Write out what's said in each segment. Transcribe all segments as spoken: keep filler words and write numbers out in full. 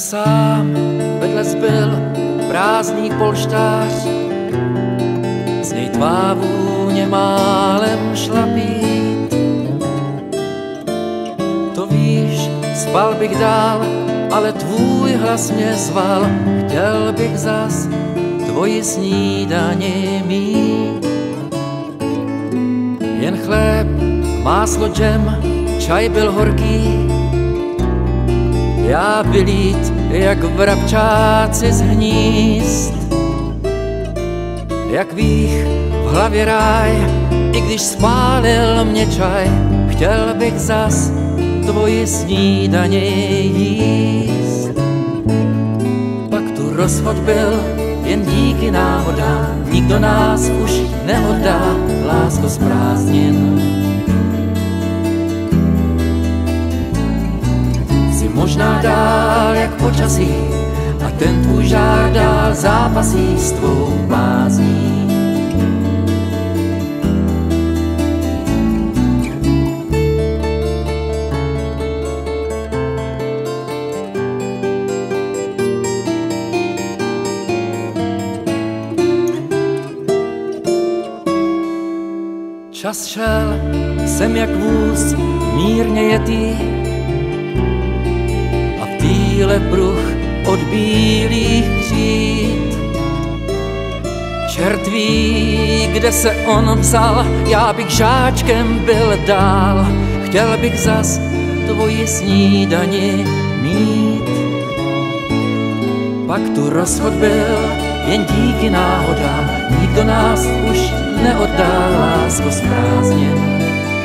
sám, vedle zbyl prázdný polštář, z něj tvá vůně málem šla pít. To víš, spal bych dál, ale tvůj hlas mě zval, chtěl bych zas tvoji snídani mít. Jen chléb, máslo, džem, čaj byl horký, já vylít jak vrabčáci z hnízd. Jak vích v hlavě ráj, i když spálil mě čaj, chtěl bych zas tvoji snídaně jíst. Pak tu rozchod byl jen díky náhodám, nikdo nás už neoddá, lásko z prázdnin. Jsi možná dál jak počasí a ten tvůj žár dál zápasí s tvou bázní. Čas šel, jsem jak vůz mírně jetý a v týle pruh od bílých křít. Čert ví, kde se on vzal, já bych žáčkem byl dál, chtěl bych zas tvoji snídani mít. Pak tu rozchod byl jen díky náhodám, nikdo nás už neoddá, lásko z prázdnin.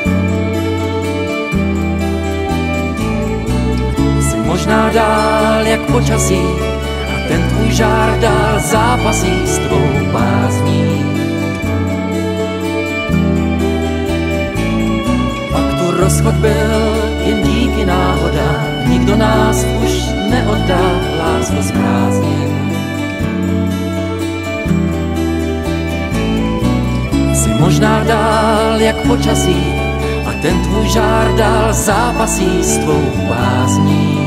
Jsi možná dál jak počasí a ten tvůj žár dál zápasí s tvou bázní. Pak tu rozchod byl jen díky náhodám, nikdo nás už neoddá, lásko z prázdnin. Možná dál jak počasí a ten tvůj žár dál zápasí s tvou bázní.